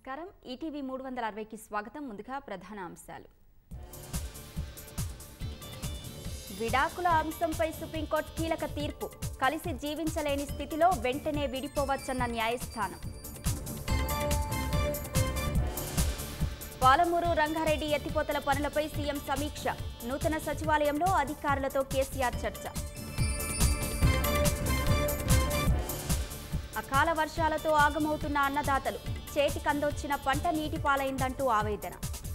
నమస్కారం ఈటీవీ 360కి స్వాగతం ముందుగా ప్రధాన అంశాలు విడాకుల అంశంపై సుప్రీంకోర్టు కీలక తీర్పు కలిసి జీవించలేని స్థితిలో వెంటనే విడిపోవచ్చన్న న్యాయస్థానం పాలమూరు రంగారెడ్డి ఎత్తిపోతల పనులపై సీఎం సమీక్ష నూతన సచివాలయంలో అధికారులతో కేసీఆర్ చర్చ అకాల వర్షాలతో ఆగమవుతున్న అన్నదాతలు చేతికందొచ్చిన పంట నీటి పాలైందంటూ ఆవేదన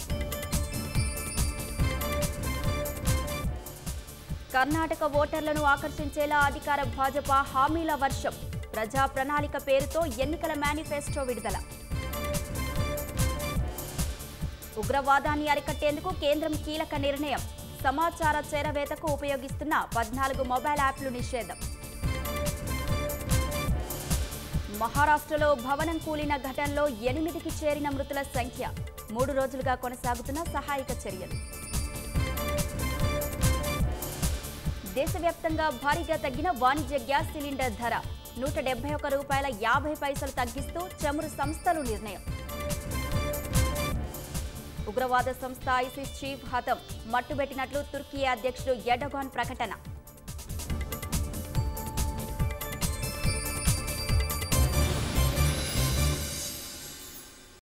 కర్ణాటక ఓటర్లను ఆకర్షించేలా అధికార భాజపా హామీల వర్షం ప్రజా ప్రణాళిక పేరుతో ఎన్నికల మేనిఫెస్టో విడుదల ఉగ్రవాదాన్ని అరికట్టేందుకు కేంద్రం కీలక నిర్ణయం సమాచార చేరవేతకు ఉపయోగిస్తున్న 14 మొబైల్ యాప్లు నిషేధం మహారాష్ట్రలో భవనం కూలిన ఘటనలో 8కి చేరిన మృతుల సంఖ్య 3 రోజులుగా కొనసాగుతున్న సహాయక చర్యలు దేశవ్యాప్తంగా భారీగా తగ్గిన వాణిజ్య గ్యాస్ సిలిండర్ ధర ₹171.50 తగ్గిస్తూ చమురు సంస్థలు నిర్ణయం ఉగ్రవాద సంస్థ ఐసిస్ చీఫ్ హతం మట్టుబెట్టినట్లు తుర్కీ అధ్యక్షుడు ఎర్డోగాన్ ప్రకటన